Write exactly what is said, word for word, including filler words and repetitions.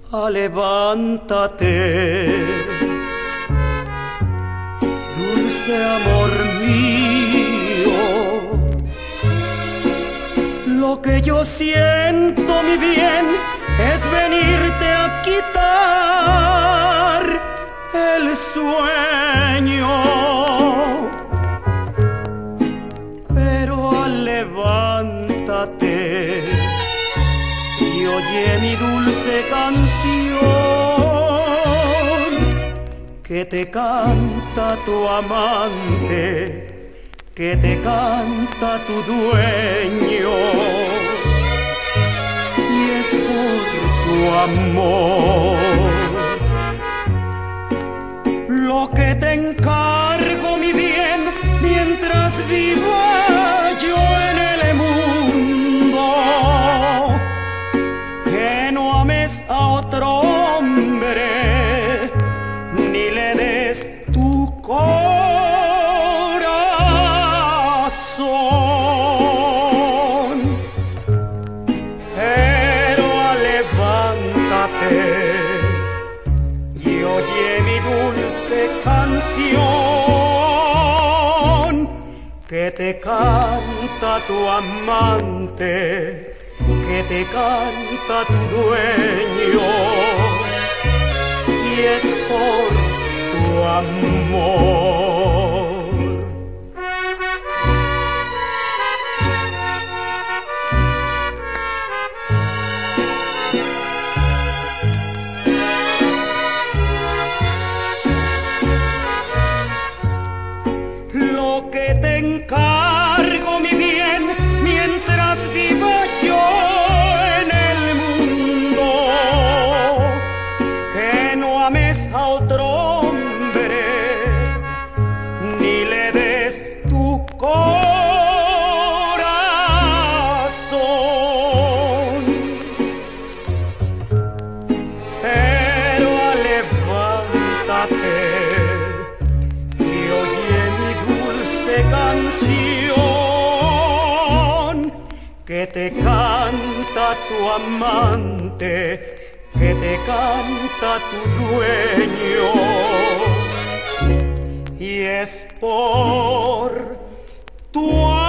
Ah, levántate, dulce amor mío. Lo que yo siento, mi bien, es venirte a quitar el sueño. Pero levántate y oye mi dulce canción que te canta tu amante, que te canta tu dueño. Y es por tu amor lo que te encargo, mi bien, mientras viva yo en el mundo, que no ames a otro hombre ni le des tu corazón. Pero levántate y oye mi dulce canción que te canta tu amante, que te canta tu dueño. Y es por tu amor. Lo que te encargo, mi bien, mientras viva yo en el mundo, que no ames a otro hombre ni le des tu corazón. Pero levántate canción que te canta tu amante, que te canta tu dueño. Y es por tu amor.